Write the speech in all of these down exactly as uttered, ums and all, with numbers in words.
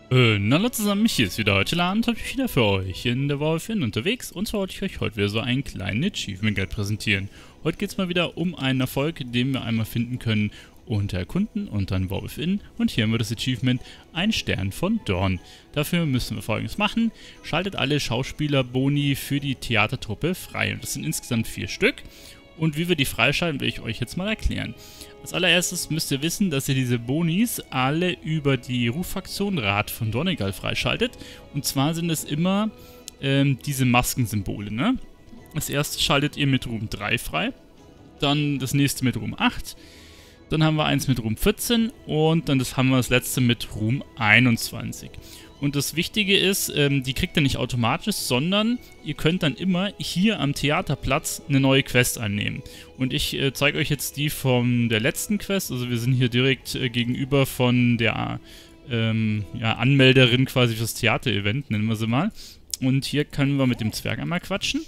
Äh, na hallo zusammen, mich hier ist wieder heute Abend, habe ich wieder für euch in der Wolfin unterwegs und zwar wollte ich euch heute wieder so einen kleinen Achievement Guide präsentieren. Heute geht es mal wieder um einen Erfolg, den wir einmal finden können unter Erkunden und dann Wolfin und hier haben wir das Achievement Ein Stern von Dorn. Dafür müssen wir Folgendes machen: Schaltet alle Schauspieler-Boni für die Theatertruppe frei und das sind insgesamt vier Stück. Und wie wir die freischalten, will ich euch jetzt mal erklären. Als allererstes müsst ihr wissen, dass ihr diese Bonis alle über die Ruffraktion Rat von Donegal freischaltet. Und zwar sind es immer ähm, diese Maskensymbole, ne? Das erste schaltet ihr mit Ruhm drei frei, dann das nächste mit Ruhm acht, dann haben wir eins mit Ruhm vierzehn und dann das haben wir das letzte mit Ruhm einundzwanzig. Und das Wichtige ist, ähm, die kriegt ihr nicht automatisch, sondern ihr könnt dann immer hier am Theaterplatz eine neue Quest annehmen. Und ich äh, zeige euch jetzt die von der letzten Quest. Also wir sind hier direkt äh, gegenüber von der ähm, ja, Anmelderin quasi fürs Theater-Event, nennen wir sie mal. Und hier können wir mit dem Zwerg einmal quatschen.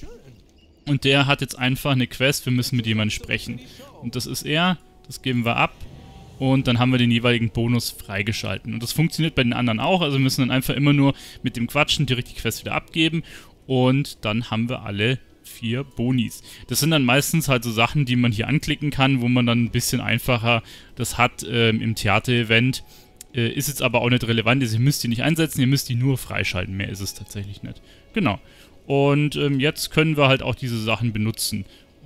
Und der hat jetzt einfach eine Quest, wir müssen mit jemandem sprechen. Und das ist er, das geben wir ab. Und dann haben wir den jeweiligen Bonus freigeschalten. Und das funktioniert bei den anderen auch. Also wir müssen dann einfach immer nur mit dem Quatschen direkt die Quest wieder abgeben. Und dann haben wir alle vier Bonis. Das sind dann meistens halt so Sachen, die man hier anklicken kann, wo man dann ein bisschen einfacher das hat ähm, im Theater-Event. Äh, ist jetzt aber auch nicht relevant. Also ihr müsst die nicht einsetzen, ihr müsst die nur freischalten. Mehr ist es tatsächlich nicht. Genau. Und ähm, jetzt können wir halt auch diese Sachen benutzen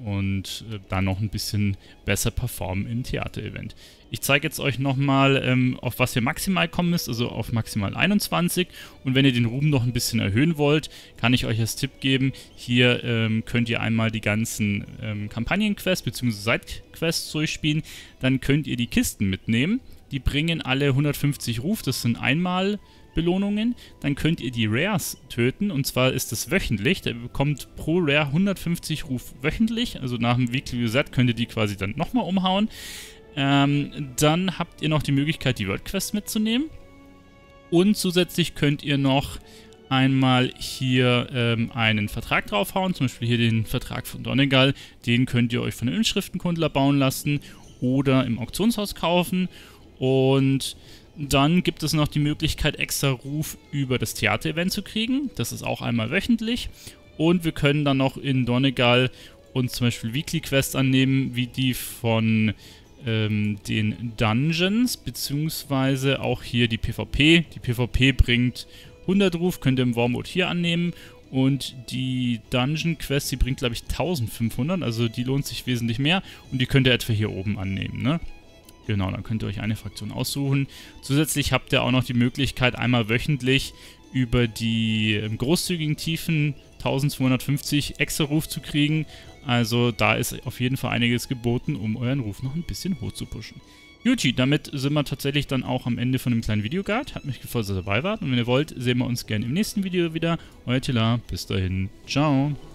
und äh, dann noch ein bisschen besser performen im Theater-Event. Ich zeige jetzt euch nochmal, ähm, auf was ihr maximal kommen müsst, also auf maximal einundzwanzig. Und wenn ihr den Ruhm noch ein bisschen erhöhen wollt, kann ich euch als Tipp geben, hier ähm, könnt ihr einmal die ganzen ähm, Kampagnenquests bzw. Sidequests durchspielen. Dann könnt ihr die Kisten mitnehmen. Die bringen alle hundertfünfzig Ruf, das sind einmal Belohnungen. Dann könnt ihr die Rares töten, und zwar ist das wöchentlich. Der bekommt pro Rare hundertfünfzig Ruf wöchentlich, also nach dem Weekly Reset könnt ihr die quasi dann nochmal umhauen. Ähm, dann habt ihr noch die Möglichkeit, die World Quest mitzunehmen. Und zusätzlich könnt ihr noch einmal hier ähm, einen Vertrag draufhauen, zum Beispiel hier den Vertrag von Donegal. Den könnt ihr euch von einem Inschriftenkundler bauen lassen oder im Auktionshaus kaufen. Und dann gibt es noch die Möglichkeit, extra Ruf über das Theater-Event zu kriegen. Das ist auch einmal wöchentlich. Und wir können dann noch in Donegal uns zum Beispiel Weekly Quests annehmen, wie die von ähm, den Dungeons, beziehungsweise auch hier die PvP. Die PvP bringt hundert Ruf, könnt ihr im War Mode hier annehmen. Und die Dungeon Quest, die bringt glaube ich eintausendfünfhundert, also die lohnt sich wesentlich mehr. Und die könnt ihr etwa hier oben annehmen, ne? Genau, dann könnt ihr euch eine Fraktion aussuchen. Zusätzlich habt ihr auch noch die Möglichkeit, einmal wöchentlich über die ähm, großzügigen Tiefen eintausendzweihundertfünfzig extra Ruf zu kriegen. Also da ist auf jeden Fall einiges geboten, um euren Ruf noch ein bisschen hoch zu pushen. Juti, damit sind wir tatsächlich dann auch am Ende von dem kleinen Videoguide. Hat mich gefreut, dass ihr dabei wart. Und wenn ihr wollt, sehen wir uns gerne im nächsten Video wieder. Euer Tila, bis dahin, ciao.